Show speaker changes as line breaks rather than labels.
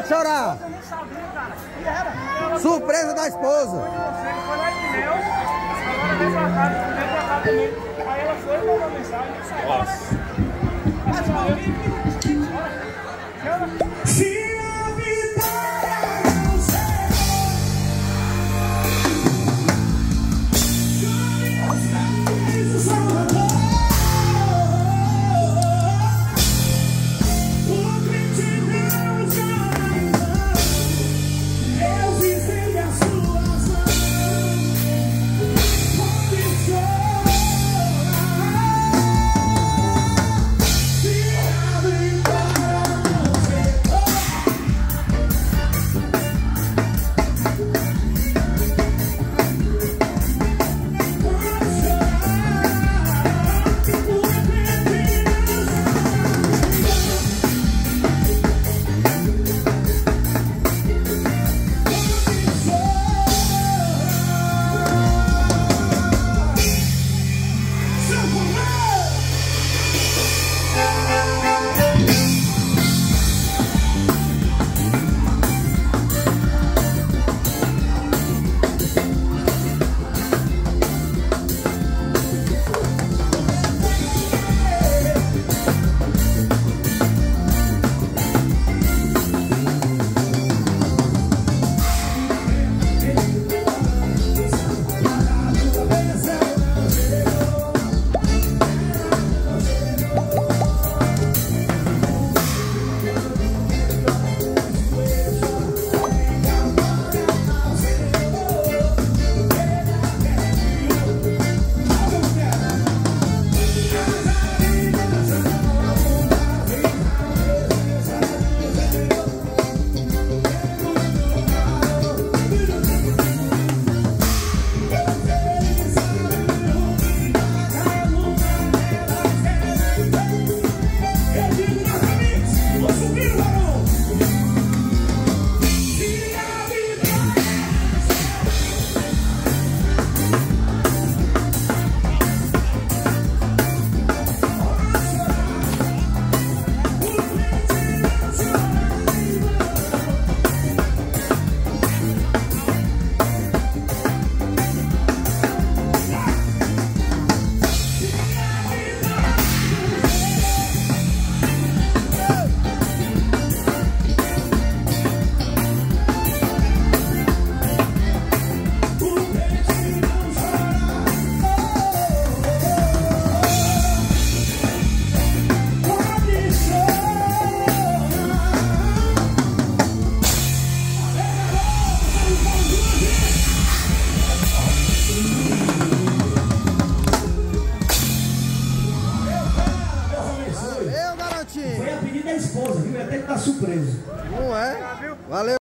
chorar.
Eu nem sabia, cara. E era.
Surpresa da esposa.
Você foi lá em Deus, agora vem pra cá também. Aí ela foi e mandou mensagem. Nossa.
Valeu, garotinho.
Foi a pedida da esposa, viu? Até que tá surpreso.
Não é? Valeu.